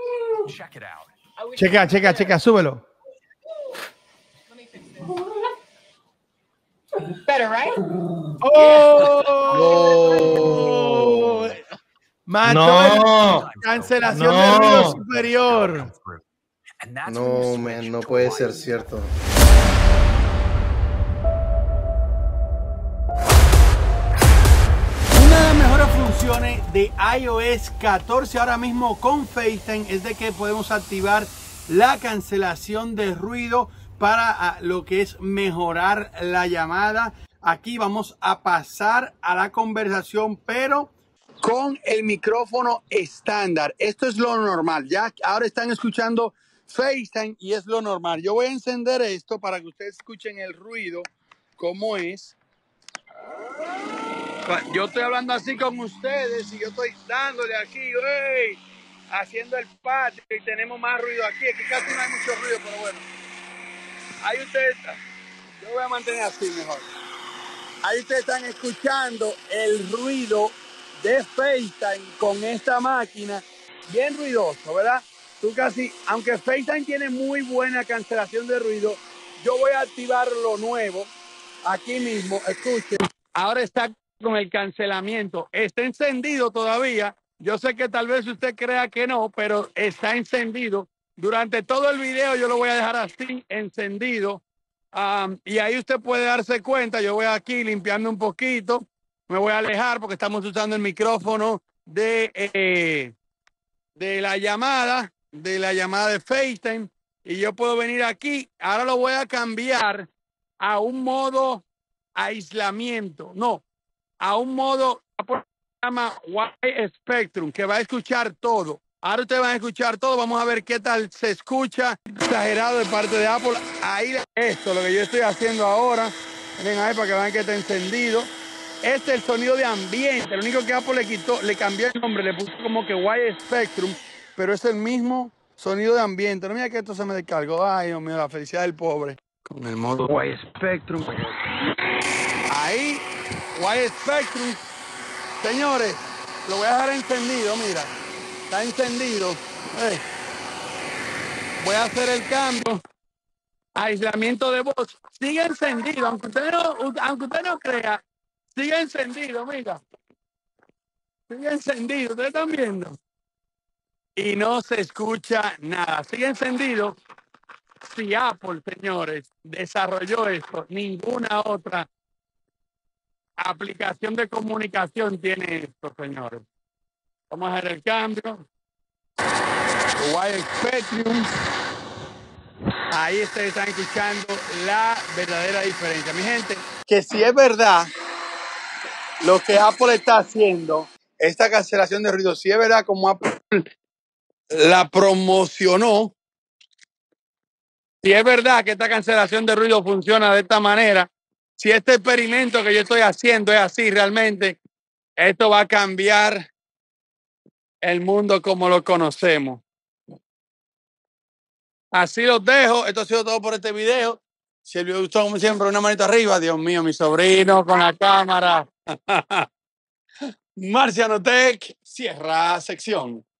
Checa, súbelo. Better, right? ¡Oh! Mató cancelación de ruido superior. No, man, no puede ser cierto. Una de las mejores funciones de iOS 14 ahora mismo con FaceTime es de que podemos activar la cancelación de ruido para lo que es mejorar la llamada. Aquí vamos a pasar a la conversación, pero con el micrófono estándar. Esto es lo normal. Ya ahora están escuchando FaceTime y es lo normal. Yo voy a encender esto para que ustedes escuchen el ruido, cómo es. Yo estoy hablando así con ustedes y yo estoy dándole aquí, hey, haciendo el patio y tenemos más ruido aquí. Aquí casi no hay mucho ruido, pero bueno. Ahí ustedes, yo voy a mantener así mejor. Ahí ustedes están escuchando el ruido de FaceTime con esta máquina. Bien ruidoso, ¿verdad? Tú casi, aunque FaceTime tiene muy buena cancelación de ruido, yo voy a activar lo nuevo aquí mismo. Escuchen. Ahora está con el cancelamiento. Está encendido todavía. Yo sé que tal vez usted crea que no, pero está encendido. Durante todo el video yo lo voy a dejar así, encendido. Y ahí usted puede darse cuenta. Yo voy aquí limpiando un poquito. Me voy a alejar porque estamos usando el micrófono de la llamada de FaceTime. Y yo puedo venir aquí. Ahora lo voy a cambiar a un modo aislamiento. No, a un modo que se llama Wide Spectrum, que va a escuchar todo. Ahora ustedes van a escuchar todo. Vamos a ver qué tal se escucha. Exagerado de parte de Apple. Ahí esto, lo que yo estoy haciendo ahora. Miren ahí para que vean que está encendido. Este es el sonido de ambiente. Lo único que Apple le cambió el nombre, le puso como que Wide Spectrum, pero es el mismo sonido de ambiente. No mira que esto se me descargó. Ay, Dios mío, la felicidad del pobre. Con el modo Wide Spectrum. Ahí, Wide Spectrum. Señores, lo voy a dejar encendido, mira. Está encendido. Voy a hacer el cambio. Aislamiento de voz. Sigue encendido, aunque usted no crea. Sigue encendido, mira. Sigue encendido, ustedes están viendo. Y no se escucha nada. Sigue encendido. Si Apple, señores, desarrolló esto, ninguna otra aplicación de comunicación tiene esto, señores. Vamos a hacer el cambio. Wide Spectrum. Ahí ustedes están escuchando la verdadera diferencia. Mi gente, que si es verdad lo que Apple está haciendo, esta cancelación de ruido, si es verdad como Apple la promocionó, si es verdad que esta cancelación de ruido funciona de esta manera, si este experimento que yo estoy haciendo es así realmente, esto va a cambiar el mundo como lo conocemos. Así los dejo. Esto ha sido todo por este video. Si el video gustó, como siempre, una manito arriba. Dios mío, mi sobrino con la cámara. Marciano Tech cierra sección.